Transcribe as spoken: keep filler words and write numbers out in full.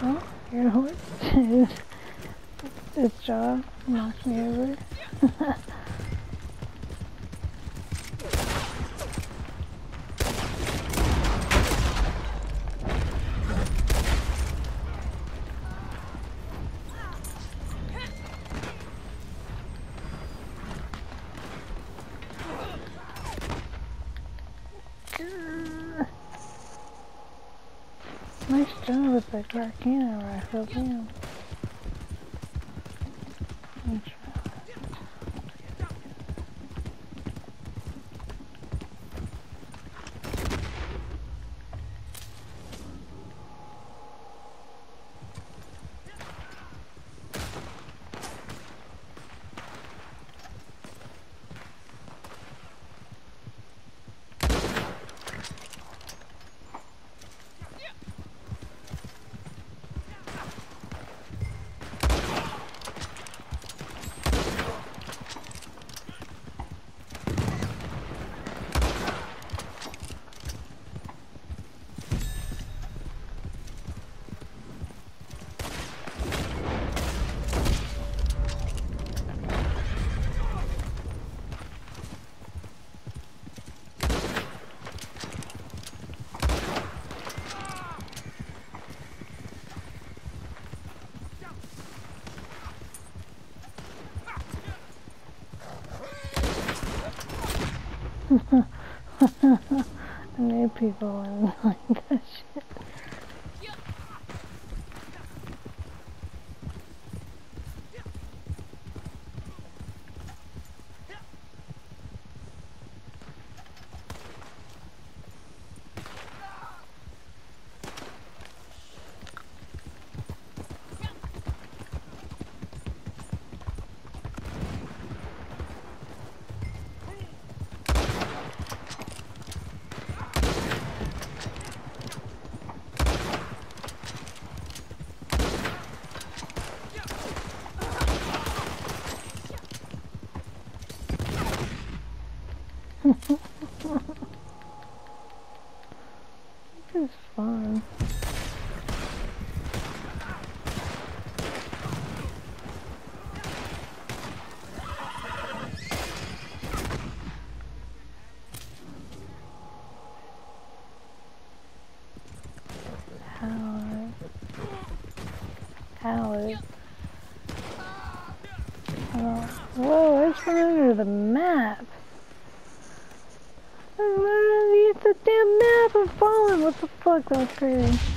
Oh, your horse. His, his jaw knocked me over. Nice job with the Gargano rifle, damn. I knew people wouldn't like that shit. This is fun. Howard. Howard. Oh. Whoa, I just went under the map. I went underneath the damn map and falling. What the fuck? That was crazy.